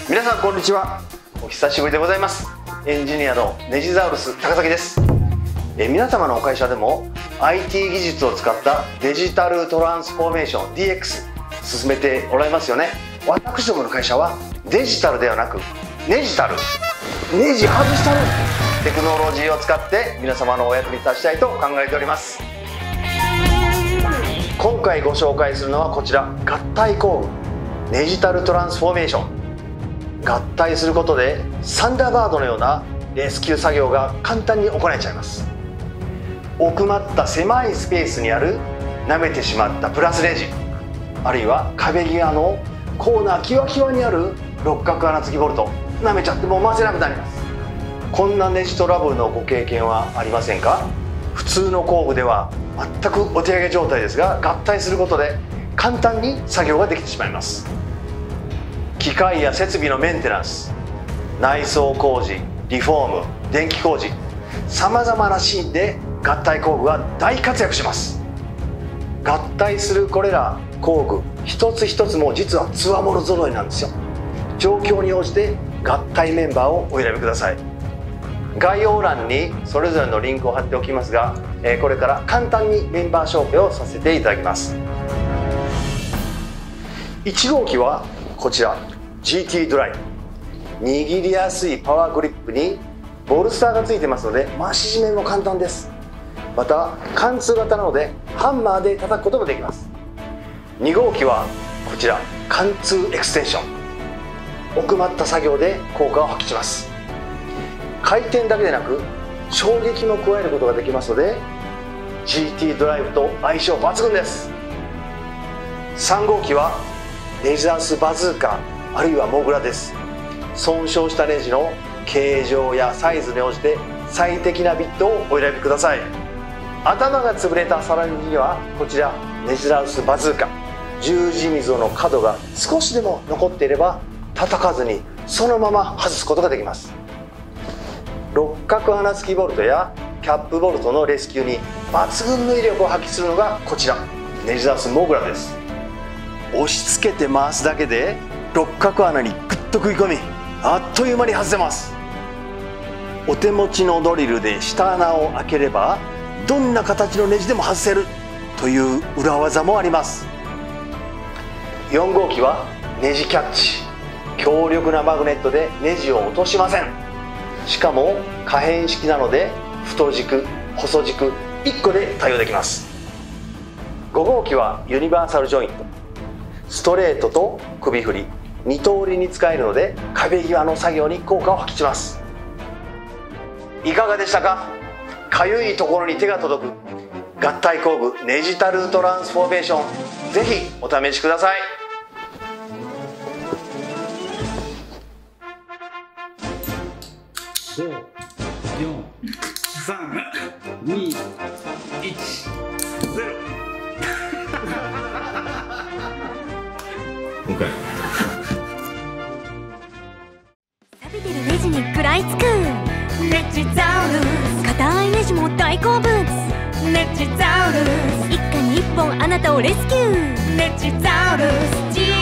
皆さんこんにちは。お久しぶりでございます。エンジニアのネジザウルス高崎です。皆様のお会社でも IT 技術を使ったデジタルトランスフォーメーション DX 進めておられますよね。私どもの会社はデジタルではなくネジタル、ネジ外したるテクノロジーを使って皆様のお役に立ちたいと考えております。今回ご紹介するのはこちら、合体工具デジタルトランスフォーメーション。合体することでサンダーバードのようなレスキュー作業が簡単に行えちゃいます。奥まった狭いスペースにある舐めてしまったプラスレジ、あるいは壁際のコーナーキワキワにある六角穴付きボルト、舐めちゃってもう回せなくなります。こんなネジトラブルのご経験はありませんか？普通の工具では全くお手上げ状態ですが、合体することで簡単に作業ができてしまいます。機械や設備のメンテナンス、内装工事、リフォーム、電気工事、さまざまなシーンで合体工具が大活躍します。合体するこれら工具一つ一つも実はつわもの揃いなんですよ。状況に応じて合体メンバーをお選びください。概要欄にそれぞれのリンクを貼っておきますが、これから簡単にメンバー紹介をさせていただきます。1号機はこちら GT ドライ、握りやすいパワーグリップにボルスターがついてますので回し締めも簡単です。また貫通型なのでハンマーで叩くこともできます。2号機はこちら貫通エクステンション、奥まった作業で効果を発揮します。回転だけでなく衝撃も加えることができますので GT ドライブと相性抜群です。3号機はネジザウスバズーカあるいはモグラです。損傷したネジの形状やサイズに応じて最適なビットをお選びください。頭が潰れたサラネジにはこちらネジザウスバズーカ、十字溝の角が少しでも残っていれば叩かずにそのまま外すことができます。六角穴付きボルトやキャップボルトのレスキューに抜群の威力を発揮するのがこちらネジザウスモグラです。押し付けて回すだけで六角穴にグッと食い込み、あっという間に外せます。お手持ちのドリルで下穴を開ければどんな形のネジでも外せるという裏技もあります。4号機はネジキャッチ、強力なマグネットでネジを落としません。しかも可変式なので太軸細軸1個で対応できます。5号機はユニバーサルジョイント、ストレートと首振り2通りに使えるので壁際の作業に効果を発揮します。いかがでしたか？かゆいところに手が届く合体工具デジタルトランスフォーメーション、ぜひお試しください。 5、4、3、2、1、0。今回錆びてるネジに食らいつくネジザウルス、硬いネジも大好物ネジザウルス、一家に一本あなたをレスキューネジザウルス。